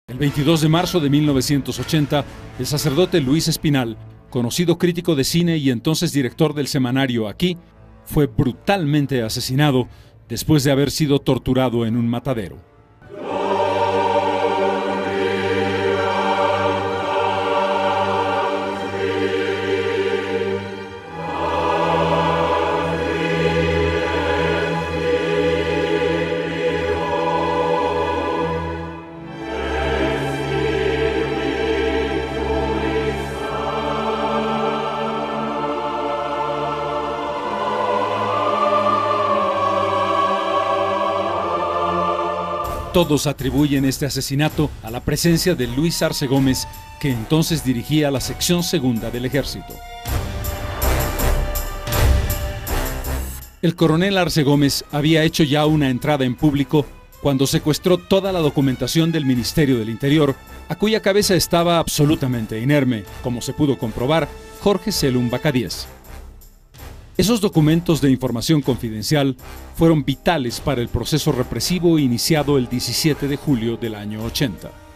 El 22 de marzo de 1980, el sacerdote Luis Espinal, conocido crítico de cine y entonces director del semanario Aquí, fue brutalmente asesinado después de haber sido torturado en un matadero. Todos atribuyen este asesinato a la presencia de Luis Arce Gómez, que entonces dirigía la sección segunda del ejército. El coronel Arce Gómez había hecho ya una entrada en público cuando secuestró toda la documentación del Ministerio del Interior, a cuya cabeza estaba absolutamente inerme, como se pudo comprobar, Jorge Celum Bacadíes. Esos documentos de información confidencial fueron vitales para el proceso represivo iniciado el 17 de julio del año 80.